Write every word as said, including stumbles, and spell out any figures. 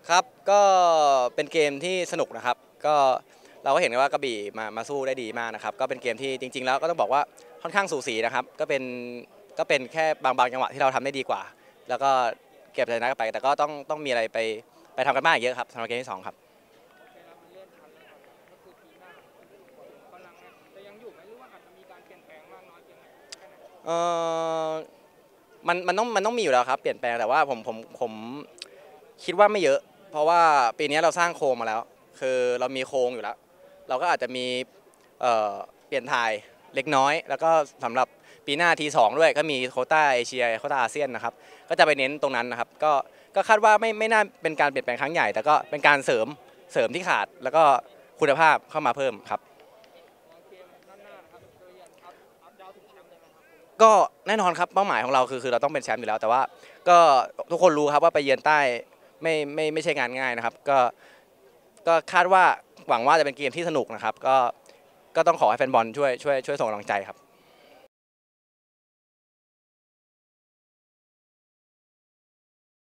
ครับก็เป็นเกมที่สนุกนะครับก็เราก็เห็นว่ากระบี่มามาสู้ได้ดีมากนะครับก็เป็นเกมที่จริงๆแล้วก็ต้องบอกว่าค่อนข้างสูสีนะครับก็เป็นก็เป็นแค่บางบางจังหวะที่เราทำได้ดีกว่าแล้วก็เก็บชัยชนะไปแต่ก็ต้องต้องมีอะไรไปไปทำกันบ้างเยอะครับสำหรับเกมที่สองครับเออมันมันต้องมันต้องมีอยู่แล้วครับเปลี่ยนแปลงแต่ว่าผมผมผมคิดว่าไม่เยอะเพราะว่าปีนี้เราสร้างโครงมาแล้วคือเรามีโครงอยู่แล้วเราก็อาจจะมีเอ่อเปลี่ยนถ่ายเล็กน้อยแล้วก็สำหรับปีหน้าทีสองด้วยก็มีโควต้าเอเชียโควต้าอาเซียนนะครับก็จะไปเน้นตรงนั้นนะครับก็ก็คาดว่าไม่ไม่น่าเป็นการเปลี่ยนแปลงครั้งใหญ่แต่ก็เป็นการเสริมเสริมที่ขาดแล้วก็คุณภาพเข้ามาเพิ่มครับก็แน่นอนครับเป้าหมายของเราคือคือเราต้องเป็นแชมป์อยู่แล้วแต่ว่าก็ทุกคนรู้ครับว่าไปเยือนใต้ไม่ไม่ไม่ใช่งานง่ายนะครับก็ก็คาดว่าหวังว่าจะเป็นเกมที่สนุกนะครับก็ก็ต้องขอให้แฟนบอลช่วยช่วยช่วยส่งกำลังใจครับ